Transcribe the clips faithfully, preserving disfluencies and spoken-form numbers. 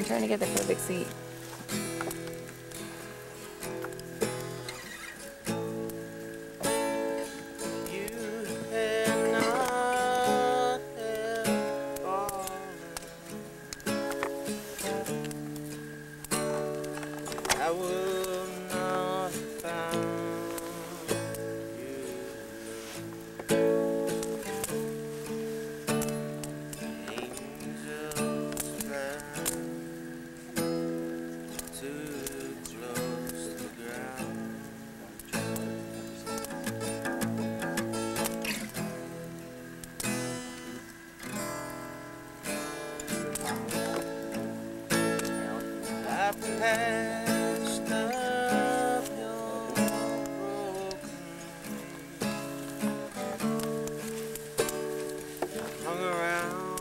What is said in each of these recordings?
trying to get the perfect seat. I would not have found you. Angels fly too close to the ground. I passed up your broken, hung around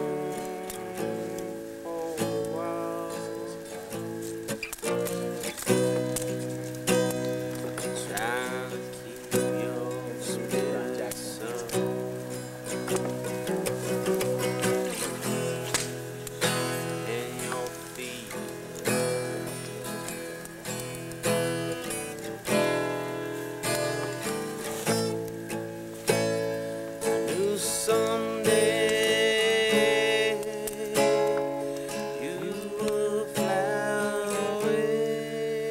for a while, trying to keep your spirits up. In your feet. Someday you will fly away.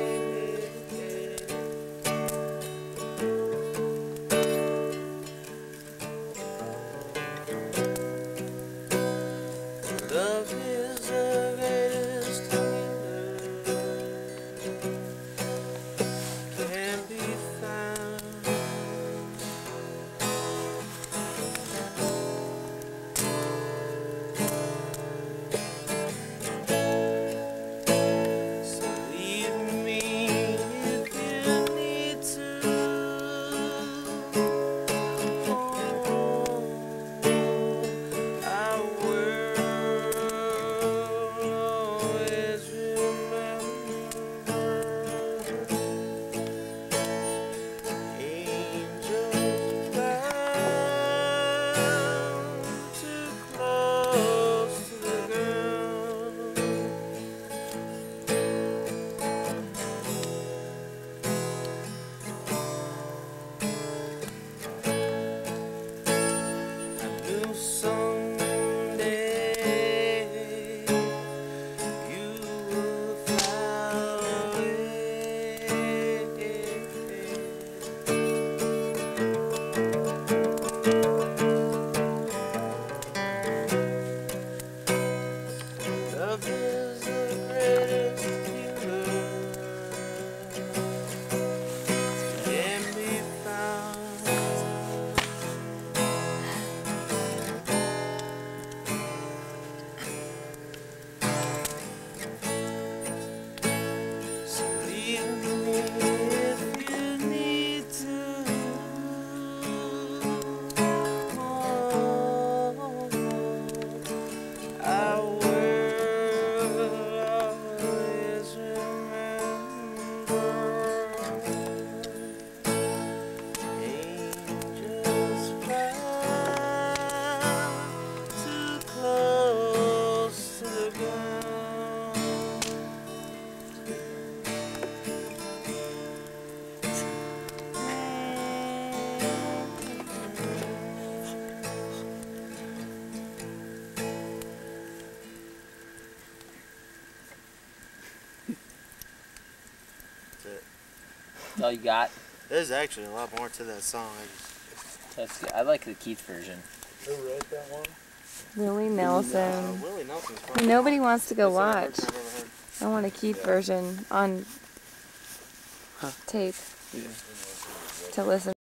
Love is the greatest healer, can be found. Love is the greatest healer, can be found. So leave me if you need to. Oh, I That's all you got? There's actually a lot more to that song. I, just... That's good. I like the Keith version. Who wrote that one? Willie Nelson. Uh, Willie Nelson's probably Nobody wants to go That's watch. I've ever heard. I want a Keith Yeah. version on tape Yeah. to listen.